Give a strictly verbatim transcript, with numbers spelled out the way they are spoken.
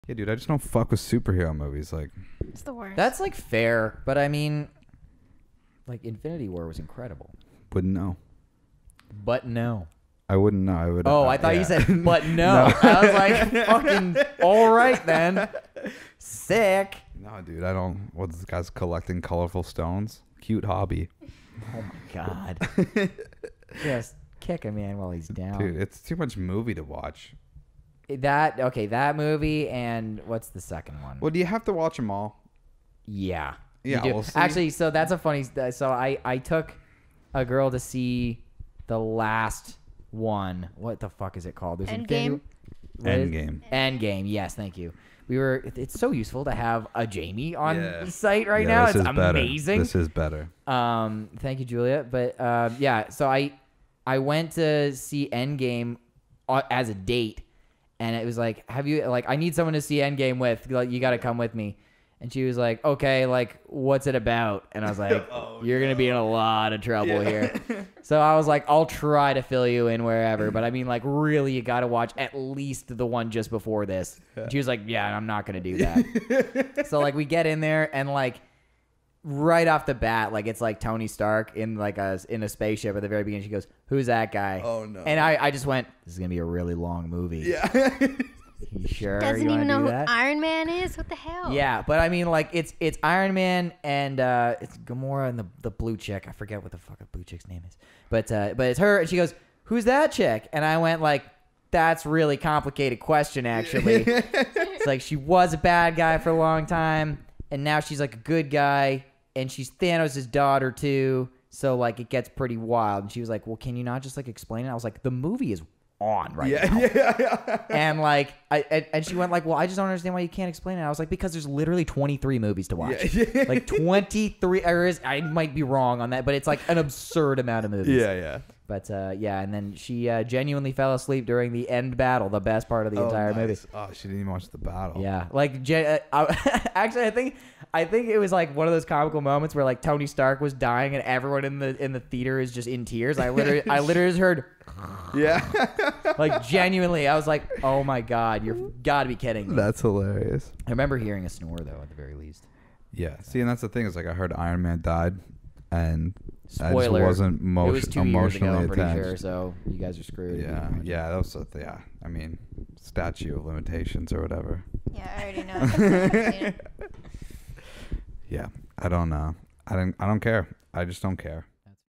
Yeah, dude, I just don't fuck with superhero movies. Like, It's the worst. That's like fair, but I mean, like Infinity War was incredible. wouldn't know. But no. I wouldn't know. I would. Oh, uh, I thought yeah. you said, but no. No. I was like, fucking, all right then. Sick. No, dude, I don't. What's this guy's collecting colorful stones? Cute hobby. Oh my God. Just kick a man while he's down. Dude, it's too much movie to watch. That, okay, that movie and what's the second one? Well, do you have to watch them all? Yeah. you Yeah, do. we'll see. Actually, so that's a funny, so I, I took a girl to see the last one. What the fuck is it called? There's Endgame? What is- Endgame. Endgame. Yes, thank you. We were. it- It's so useful to have a Jamie on Yeah. the site right Yeah, now. this It's is better. amazing. This is better. Um, thank you, Julia. But uh, yeah, so I I went to see Endgame uh, as a date, and it was like, have you like I need someone to see Endgame with. Like, you got to come with me. And she was like, okay, like, what's it about? And I was like, Oh, you're going to be in a lot of trouble here. So I was like, I'll try to fill you in wherever. But I mean, like, really, you got to watch at least the one just before this. And she was like, yeah, I'm not going to do that. So, like, we get in there and, like, right off the bat, like, it's like Tony Stark in, like, a, in a spaceship at the very beginning. She goes, who's that guy? Oh, no. And I, I just went, this is going to be a really long movie. Yeah. You sure Doesn't you wanna even know do who that? Iron Man is. What the hell? Yeah, but I mean, like, it's it's Iron Man and uh, it's Gamora and the the blue chick. I forget what the fuck a blue chick's name is, but uh, but it's her. And she goes, "Who's that chick?" And I went like, "That's really complicated question, actually." It's like she was a bad guy for a long time, and now she's like a good guy, and she's Thanos' daughter too. So like, it gets pretty wild. And she was like, "Well, can you not just like explain it?" I was like, "The movie is on right Yeah, now." yeah, yeah. And like, I and, and she went like, "Well, I just don't understand why you can't explain it." I was like, "Because there's literally twenty-three movies to watch. Yeah, yeah. Like twenty-three. Or is I might be wrong on that, but it's like an absurd amount of movies." Yeah, yeah. But uh, yeah, and then she uh, genuinely fell asleep during the end battle, the best part of the Oh, entire movie. nice. Oh, she didn't even watch the battle. Yeah, like gen- uh, I, actually, I think I think it was like one of those comical moments where like Tony Stark was dying and everyone in the in the theater is just in tears. I literally I literally just heard Yeah. like genuinely. I was like, oh my god, you're gotta be kidding me. That's hilarious. I remember hearing a snore though, at the very least. Yeah. See, and that's the thing is like I heard Iron Man died, and I Spoiler. just wasn't mo- it was two years ago, emotionally I'm pretty attached. sure. So you guys are screwed. Yeah, yeah, that was a, yeah. I mean, statute of limitations or whatever. Yeah, I already know. Yeah, I don't know. I don't. I don't care. I just don't care.